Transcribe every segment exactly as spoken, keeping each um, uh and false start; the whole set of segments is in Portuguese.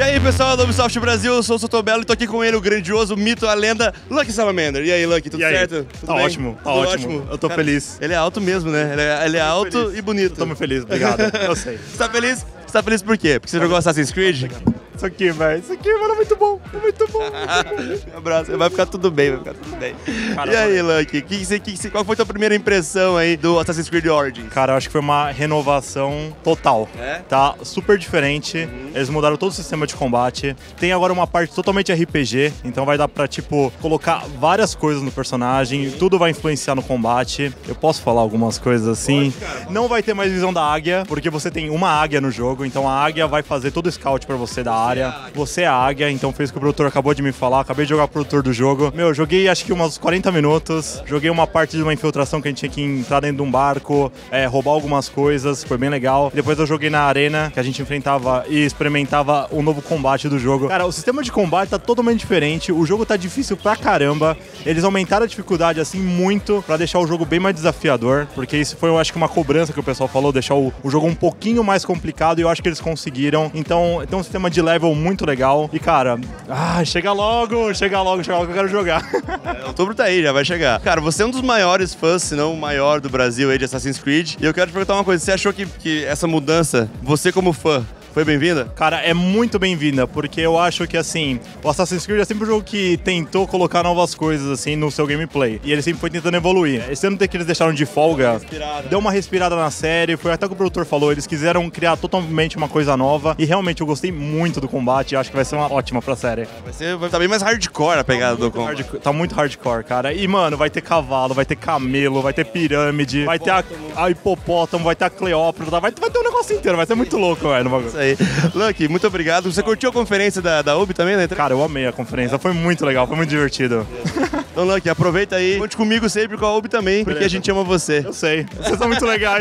aí, pessoal do Ubisoft Brasil, eu sou o Sotobelo e tô aqui com ele, o grandioso, o mito, a lenda, Lucky Salamander. E aí, Lucky, tudo e aí? certo? Tudo tá bem? ótimo, tá tudo ótimo. ótimo. Eu tô Cara, feliz. Ele é alto mesmo, né? Ele é, ele é alto feliz. e bonito. Eu tô muito feliz, obrigado. Eu sei. Você tá feliz? Você tá feliz por quê? Porque você jogou Assassin's Creed? Isso aqui, velho. Isso aqui, mano, é muito bom. É muito bom. Um abraço, vai ficar tudo bem, vai ficar tudo bem. Cara, e aí, Lucky, que, que, que, qual foi a tua primeira impressão aí do Assassin's Creed Origins? Cara, eu acho que foi uma renovação total. É? Tá super diferente. Uhum. Eles mudaram todo o sistema de combate. Tem agora uma parte totalmente R P G, então vai dar pra, tipo, colocar várias coisas no personagem. Uhum. Tudo vai influenciar no combate. Eu posso falar algumas coisas assim. Pode, cara, pode. Não vai ter mais visão da águia, porque você tem uma águia no jogo, então a águia vai fazer todo o scout pra você da área. Você é a águia, então fez o que o produtor acabou de me falar. Acabei de jogar o produtor do jogo. Meu, joguei acho que uns quarenta minutos. Joguei uma parte de uma infiltração que a gente tinha que entrar dentro de um barco, é, roubar algumas coisas. Foi bem legal. Depois eu joguei na arena, que a gente enfrentava e experimentava o novo combate do jogo. Cara, o sistema de combate tá totalmente diferente. O jogo tá difícil pra caramba. Eles aumentaram a dificuldade, assim, muito pra deixar o jogo bem mais desafiador. Porque isso foi, eu acho que, uma cobrança que o pessoal falou, deixar o, o jogo um pouquinho mais complicado. E eu acho que eles conseguiram. Então, tem um sistema de level muito legal. E, cara, ah, chega logo, chega logo, chega logo que eu quero jogar. É, outubro tá aí, já vai chegar. Cara, você é um dos maiores fãs, se não o maior do Brasil aí de Assassin's Creed. E eu quero te perguntar uma coisa, você achou que, que essa mudança, você como fã, foi bem-vinda? Cara, é muito bem-vinda, porque eu acho que, assim, o Assassin's Creed é sempre um jogo que tentou colocar novas coisas, assim, no seu gameplay. E ele sempre foi tentando evoluir. Esse ano que eles deixaram de folga, deu uma respirada na série, foi até o que o produtor falou, eles quiseram criar totalmente uma coisa nova. E realmente eu gostei muito do combate e acho que vai ser uma ótima pra série. Vai ser, vai estar bem mais hardcore a pegada tá do combate. Hard, tá muito hardcore, cara. E, mano, vai ter cavalo, vai ter camelo, vai ter pirâmide, vai ter a, a hipopótamo, vai ter a Cleópatra, vai, vai ter um negócio inteiro, vai ser muito louco, velho. Isso aí. Lucky, muito obrigado. Você curtiu a conferência da, da Ubi também, né? Cara, eu amei a conferência, foi muito legal, foi muito divertido. Então, Lucky, aproveita aí, conte comigo sempre com a Ubi também, porque Beleza. A gente ama você. Eu sei, vocês são muito legais.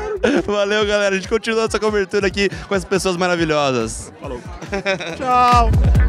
Valeu, galera, a gente continua essa cobertura aqui com as pessoas maravilhosas. Falou. Tchau.